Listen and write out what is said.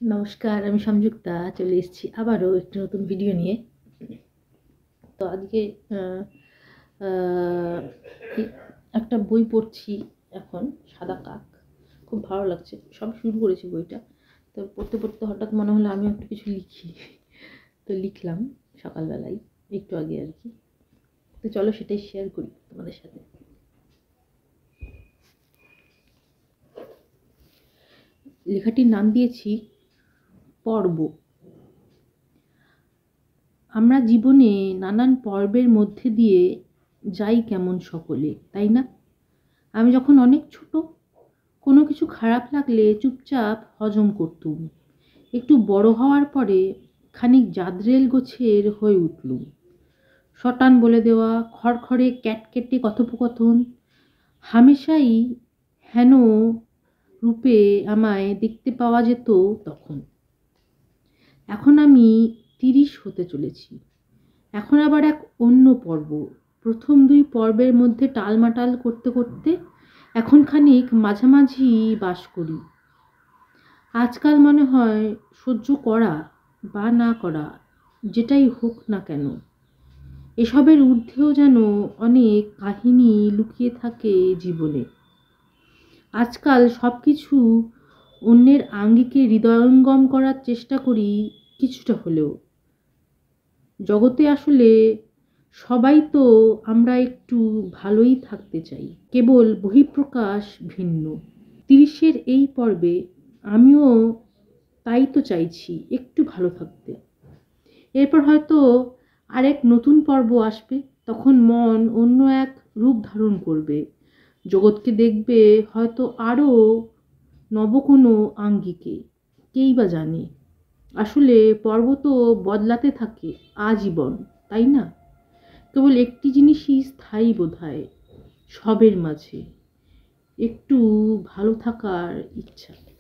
নমস্কার, আমি সংযুক্তা চলে এসেছি আবারও একটি নতুন ভিডিও নিয়ে। তো আজকে একটা বই পড়ছি এখন, সাদা কাক। খুব ভালো লাগছে, সব শুরু করেছি বইটা। তো পড়তে পড়তে হঠাৎ মনে হলো আমি একটু কিছু লিখি, তো লিখলাম সকালবেলায়, একটু আগে আর কি। তো চলো সেটাই শেয়ার করি তোমাদের সাথে। লেখাটির নাম দিয়েছি পর্ব। আমরা জীবনে নানান পর্বের মধ্যে দিয়ে যাই কেমন সকলে, তাই না? আমি যখন অনেক ছোট, কোনো কিছু খারাপ লাগলে চুপচাপ হজম করতুম। একটু বড় হওয়ার পরে খানিক জাদরেল গোছের হয়ে উঠলুম। শটান বলে দেওয়া, খড়খড়ে ক্যাটকেটে কথোপকথন হামেশাই হেন রূপে আমায় দেখতে পাওয়া যেত তখন। এখন আমি 30 হতে চলেছি। এখন আবার এক অন্য পর্ব। প্রথম 2 পর্বের মধ্যে টালমাটাল করতে করতে এখন খানিক মাঝামাঝি বাস করি। আজকাল মনে হয় সহ্য করা বা না করা, যেটাই হোক না কেন, এসবের ঊর্ধ্বেও যেন অনেক কাহিনী লুকিয়ে থাকে জীবনে। আজকাল সব কিছু অন্যের আঙ্গিকে হৃদয়ঙ্গম করার চেষ্টা করি কিছুটা হলেও। জগতে আসলে সবাই তো আমরা একটু ভালোই থাকতে চাই, কেবল বহিঃপ্রকাশ ভিন্ন। 30-এর এই পর্বে আমিও তাই তো চাইছি, একটু ভালো থাকতে। এরপর হয়তো আরেক নতুন পর্ব আসবে, তখন মন অন্য এক রূপ ধারণ করবে। জগৎকে দেখবে হয়তো আরও নব কোনো আঙ্গিকে, কেই বা জানে। আসলে পর্ব তো বদলাতে থাকে আজীবন, তাই না? কেবল একটি জিনিসই স্থায়ী বোধহয় সবের মাঝে, একটু ভালো থাকার ইচ্ছা।